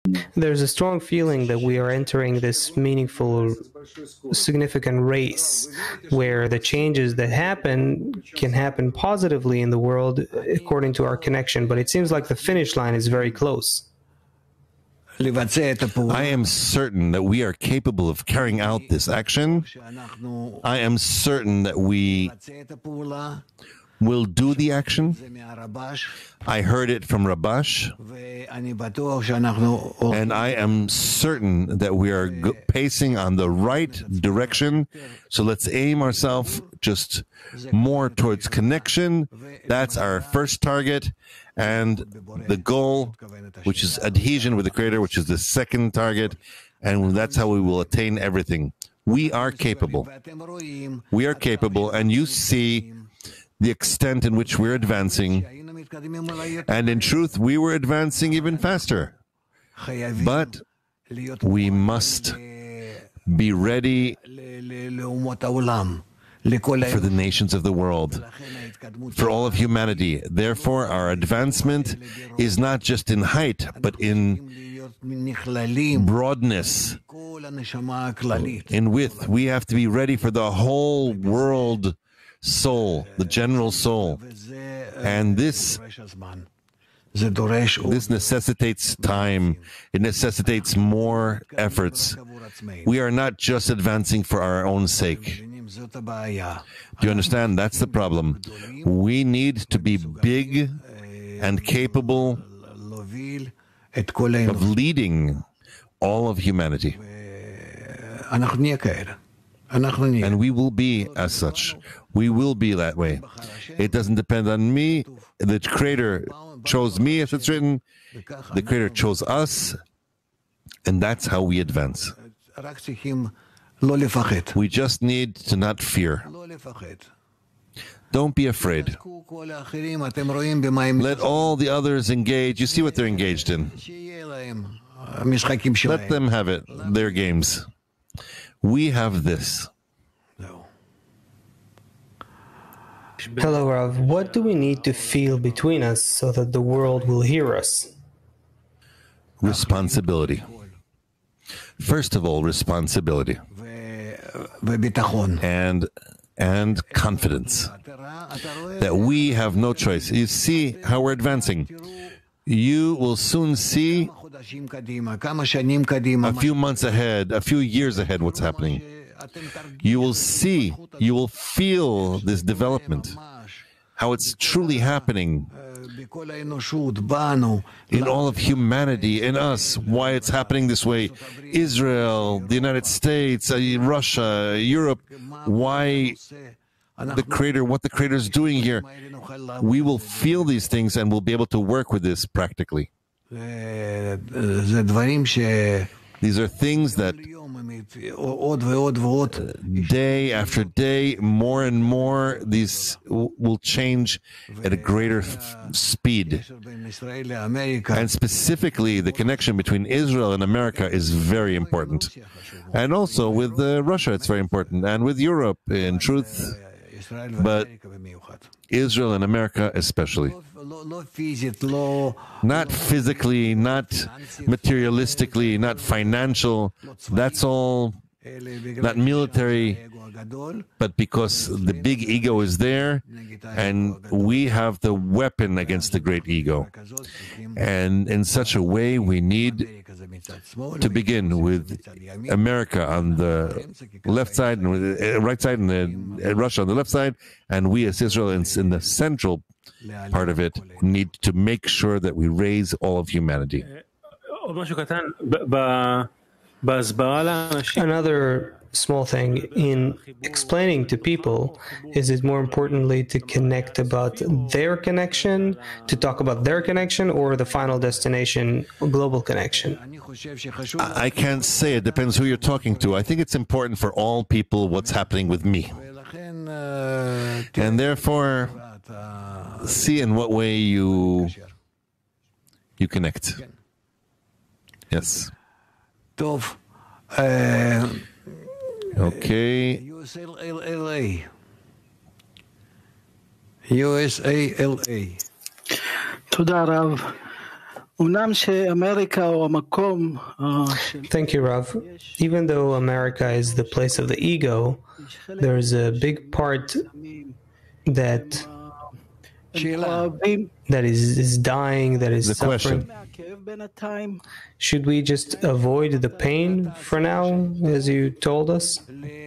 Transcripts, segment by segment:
There's a strong feeling that we are entering this meaningful, significant race where the changes that happen can happen positively in the world according to our connection, but it seems like the finish line is very close. I am certain that we are capable of carrying out this action. I am certain that we will do the action. I heard it from Rabash, and I am certain that we are pacing on the right direction. So let's aim ourselves just more towards connection. That's our first target. And the goal, which is adhesion with the Creator, which is the second target. And that's how we will attain everything. We are capable. We are capable. And you see the extent in which we're advancing. And in truth, we were advancing even faster. But we must be ready for the nations of the world, for all of humanity. Therefore, our advancement is not just in height, but in broadness, in width. We have to be ready for the whole world soul, the general soul. And this necessitates time. It necessitates more efforts. We are not just advancing for our own sake. Do you understand? That's the problem. We need to be big and capable of leading all of humanity. And we will be as such. We will be that way. It doesn't depend on me. The Creator chose me, as it's written. The Creator chose us. And that's how we advance. We just need to not fear. Don't be afraid. Let all the others engage. You see what they're engaged in. Let them have it, their games. We have this. Hello, Rav. What do we need to feel between us so that the world will hear us? Responsibility. First of all, responsibility. And confidence that we have no choice. You see how we're advancing. You will soon see a few months ahead, a few years ahead, what's happening. You will see, you will feel this development, how it's truly happening in all of humanity, in us, why it's happening this way. Israel, the United States, Russia, Europe, why the Creator, what the Creator is doing here. We will feel these things and we'll be able to work with this practically. These are things that day after day, more and more, these will change at a greater speed. And specifically, the connection between Israel and America is very important. And also with Russia, it's very important. And with Europe, in truth. But Israel and America especially. Not physically, not materialistically, not financial. That's all, not military, but because the big ego is there, and we have the weapon against the great ego. And in such a way, we need to begin with America on the left side, and with right side, and Russia on the left side, and we as Israel in the central part of it need to make sure that we raise all of humanity. Another small thing, in explaining to people, is it more importantly to connect about their connection, to talk about their connection, or the final destination, global connection? I can't say. It depends who you're talking to. I think it's important for all people what's happening with me. And therefore, see in what way you connect. Yes. Okay. USA LA. תודה רב. Thank you, Rav. Even though America is the place of the ego, there is a big part that is dying, that is The suffering. question. Should we just avoid the pain for now, as you told us?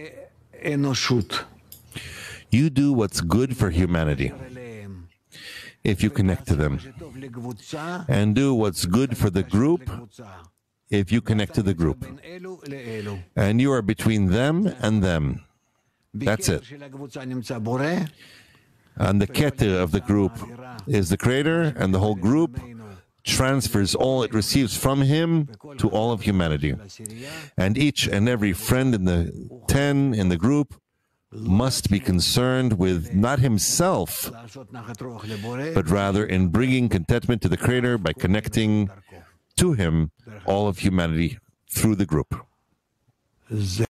You do what's good for humanity if you connect to them, and do what's good for the group if you connect to the group. And you are between them and them. That's it. And the keter of the group is the Creator, and the whole group transfers all it receives from Him to all of humanity. And each and every friend in the 10 in the group must be concerned with not himself, but rather in bringing contentment to the Creator by connecting to Him all of humanity through the group.